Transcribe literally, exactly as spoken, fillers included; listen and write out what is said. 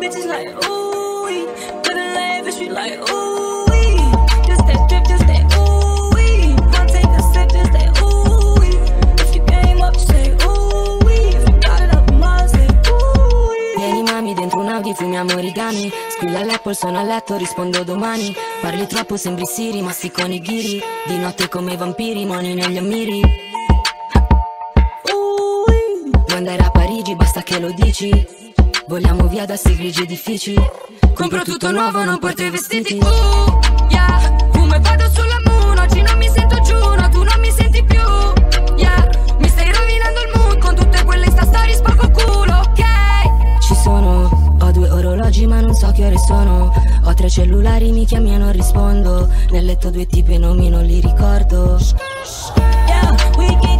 bitches like, ooh, living life, she like, ooh, just that drip, just that ooh, I'll take a sip, just that ooh, if you came up, say ooh, if you got it up, mom, say ooh. Vieni mami, dentro un Audi fumiamo origami. Squilla all'Apple, sono a letto, rispondo domani. Parli troppo, sembri Siri, mastico con i ghiri. Di notte come i vampiri, moni negli ammiri. Vuoi andare a Parigi, basta che lo dici. Vogliamo via da sti grigi edifici. Compro tutto nuovo, non porto i vestiti. Uh, yeah, fumo e vado sulla moon. Oggi non mi sento giù, no, tu non mi senti più. Yeah, mi stai rovinando il mood con tutte quelle insta stories sporco culo, ok? Ci sono, ho due orologi ma non so che ore sono. Ho tre cellulari, mi chiami e non rispondo. Nel letto due tipi e nomi non li ricordo. Yeah, we can